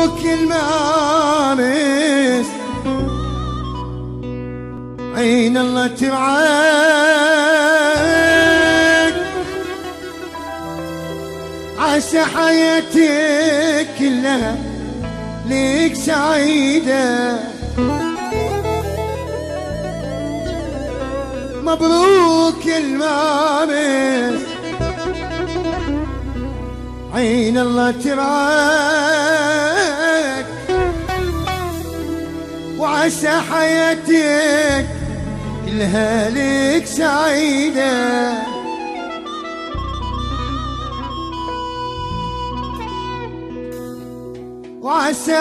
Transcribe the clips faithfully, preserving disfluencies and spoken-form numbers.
مبروك المارس عين الله ترعاك، عسى حياتك كلها ليك سعيدة. مبروك المارس عين الله ترعاك، وعسى حياتك كلها ليك سعيدة. وعسى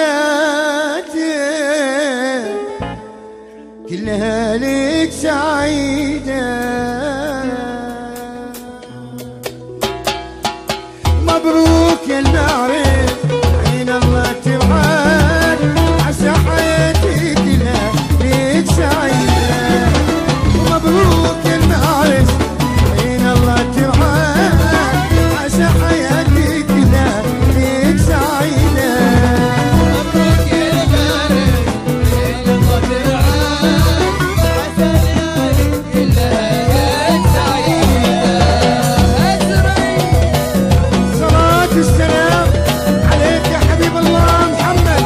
حياتك كلها ليك سعيدة. مبروك يا المعرس عين الله ترعاك، عسى حياتي كلها ليك سعيدة. مبروك يا المعرس عين الله ترعاك، عسى حياتي كلها ليك سعيدة. مبروك يا المعرس عين الله ترعاك، عسى حياتي كلها ليك سعيدة. السلام عليك يا حبيب الله محمد.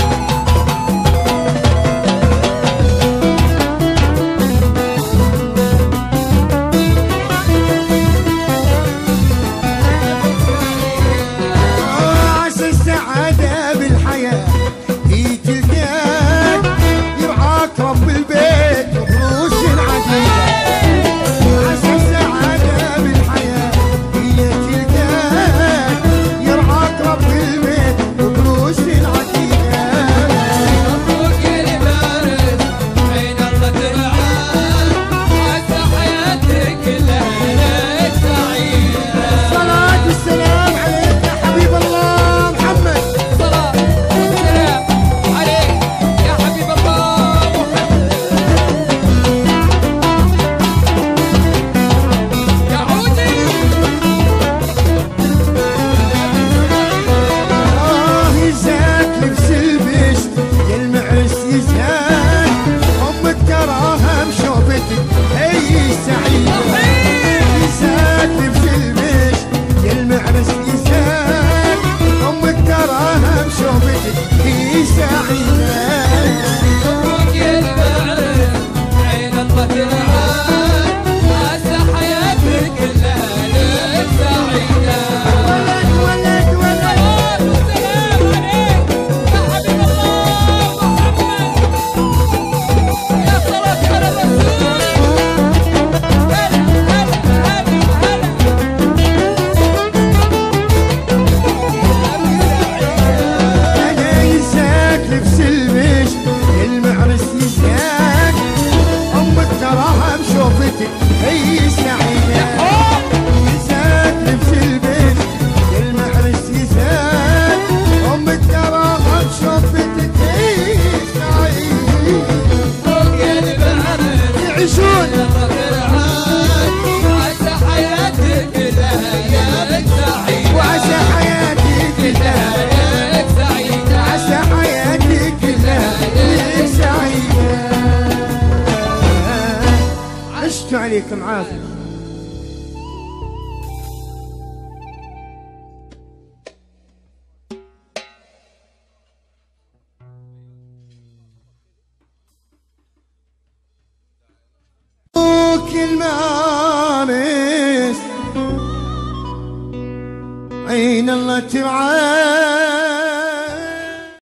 عسى السعادة بالحياة هي تلقاك، يرعاك رب البيت وفلوس عديدة. عسى السعادة بالحياة هي تلقاك، يرعاك رب البيت وفلوس عديدة. مبروك يا المعرس عين الله ترعاك، عسى حياتك كلها ليك سعيدة. صلاة والسلام عليك يا حبيب الله محمد. صلاة والسلام عليك يا حبيب الله محمد. يا عودي آه يزاك لبس البشت يا المعرس يزاك، أمك تراها بشوفتك هي سعيدة. يزاك لبس البشت يا المعرس يزاك، أمك تراها بشوفتك هي سعيدة. مبروك يا المعرس عين الله ترعاك، عسى حياتك كلها ليك سعيدة. ولد ولد ولد صلاة والسلام عليك يا حبيب الله محمد. يا صلاة على الرسول. هلا هلا هلا هلا. أنا يزاك لبس البشت يا المعرس يزاك، أمك تراها بشوفتك هي سعيدة. يزاك لبس البشت يا المعرس يزاك، أمك تراها بشوفتك هي سعيدة. مبروك يا المعرس يعيشون الله ترعاك، عسى حياتك كلها ليك سعيدة. وعسى حياتي كلها، ليك سعيدة. عسى حياتي كلها ليك سعيدة. عشت عليكم عافية. مبروك المارس عين الله ترعاك،